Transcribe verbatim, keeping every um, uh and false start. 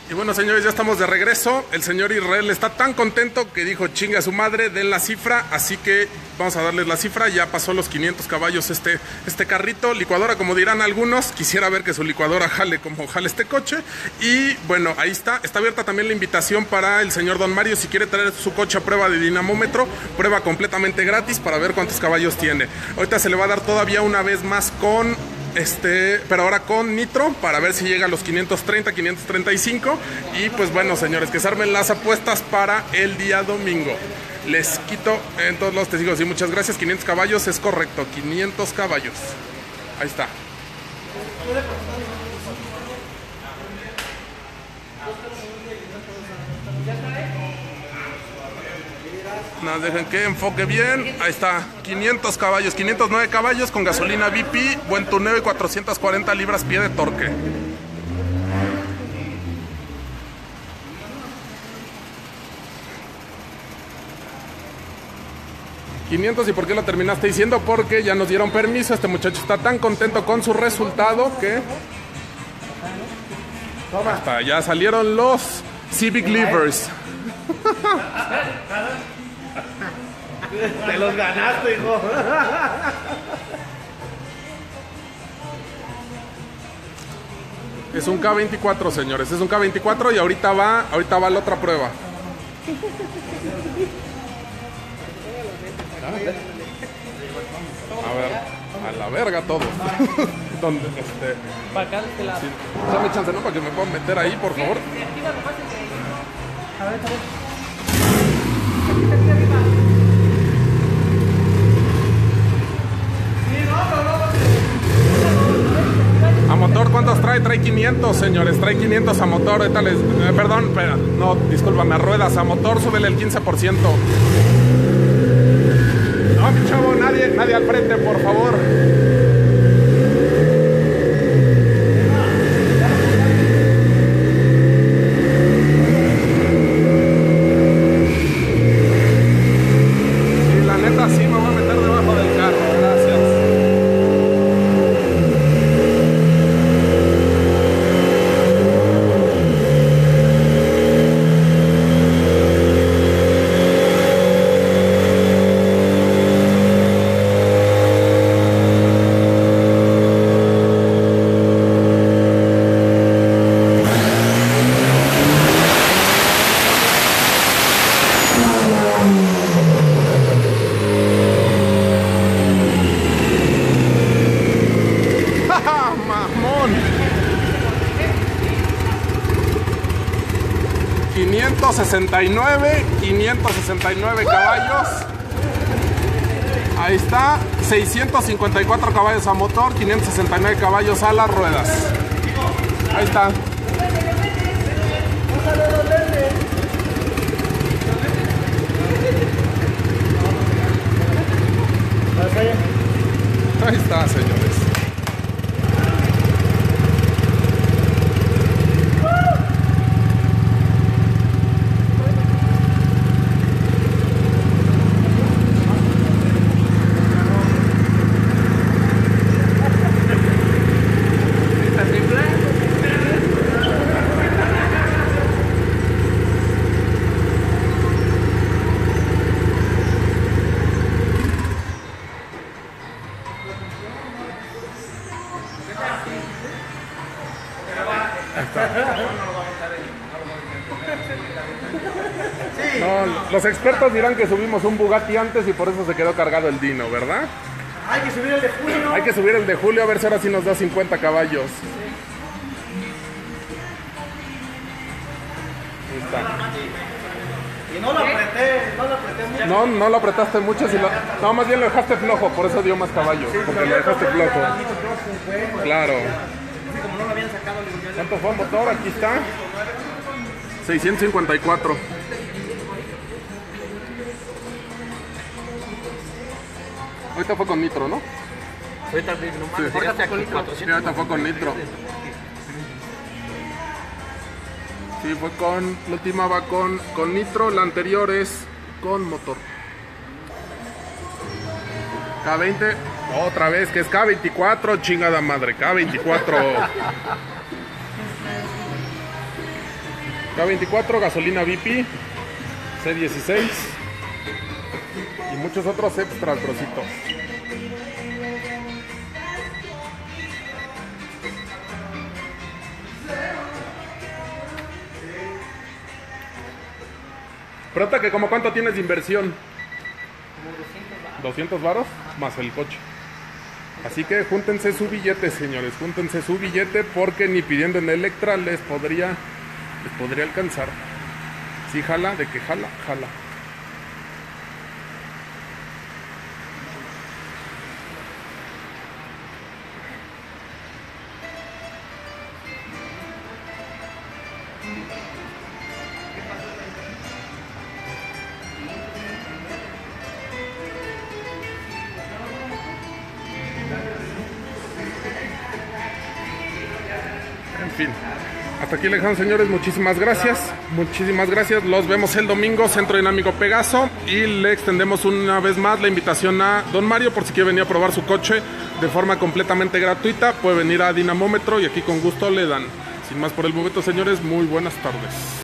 Y bueno, señores, ya estamos de regreso. El señor Israel está tan contento que dijo, chinga a su madre, den la cifra. Así que vamos a darles la cifra. Ya pasó los quinientos caballos este, este carrito. Licuadora, como dirán algunos. Quisiera ver que su licuadora jale como jale este coche. Y bueno, ahí está. Está abierta también la invitación para el señor Don Mario. Si quiere traer su coche a prueba de dinamómetro, prueba completamente gratis para ver cuántos caballos tiene. Ahorita se le va a dar todavía una vez más con... Este, pero ahora con nitro para ver si llega a los quinientos treinta, quinientos treinta y cinco. Y pues bueno, señores, que se armen las apuestas para el día domingo. Les quito en todos los testigos. Y muchas gracias. Quinientos caballos, es correcto, quinientos caballos. Ahí está. Nos dejen que enfoque bien. Ahí está, quinientos caballos, quinientos nueve caballos con gasolina V P, buen tuneo y cuatrocientas cuarenta libras pie de torque. quinientos. ¿Y por qué lo terminaste diciendo? Porque ya nos dieron permiso. Este muchacho está tan contento con su resultado que... Hasta ya salieron los Civic Livers. Te los ganaste, hijo. Es un K veinticuatro, señores. Es un K veinticuatro y ahorita va, ahorita va la otra prueba. A ver, a la verga todo. Donde, este, para acá de este lado. Sí, dame chance, ¿no? Para que me puedan meter ahí, por favor. Sí, activa nomás el de... A ver, a ver. A motor, ¿cuántos trae? Trae quinientos, señores. Trae quinientos a motor. Ahorita les... Eh, perdón, espera. No, discúlpame. A ruedas. A motor, súbele el quince por ciento. No, mi chavo, nadie, nadie al frente, por favor. Sí, la neta, sí me voy a meter debajo del carro. Gracias. quinientos sesenta y nueve, quinientos sesenta y nueve caballos. Ahí está, seiscientos cincuenta y cuatro caballos a motor, quinientos sesenta y nueve caballos a las ruedas. Ahí está. Ahí está, señores. No, los expertos dirán que subimos un Bugatti antes y por eso se quedó cargado el Dino, ¿verdad? Hay que subir el de Julio. Hay que subir el de Julio a ver si ahora sí nos da cincuenta caballos. Ahí está. Y no lo apreté, no lo apreté mucho. No, no lo apretaste mucho, si lo... no, más bien lo dejaste flojo, por eso dio más caballos, porque lo dejaste flojo. Claro. Como no lo habían sacado, ¿Cuánto fue el motor? Aquí está. seiscientos cincuenta y cuatro. Ahorita fue con nitro, ¿no? Ahorita nomás. Sí. Ahorita fue con nitro. Sí, ahorita fue con nitro. Sí, fue con... La última va con, con nitro, la anterior es con motor. K veinte, otra vez, que es K veinticuatro, chingada madre, K veinticuatro. K veinticuatro, gasolina V P, C dieciséis y muchos otros extras, brositos. Pregunta que como cuánto tienes de inversión. doscientos varos más el coche. Así que júntense su billete, señores, júntense su billete porque ni pidiendo en Electra les podría les podría alcanzar. Si jala, de que jala, jala. En fin, hasta aquí le dejamos, señores. Muchísimas gracias, muchísimas gracias. Los vemos el domingo, Centro Dinámico Pegaso, y le extendemos una vez más la invitación a don Mario por si quiere venir a probar su coche de forma completamente gratuita. Puede venir a Dinamómetro y aquí con gusto le dan. Sin más por el momento, señores, muy buenas tardes.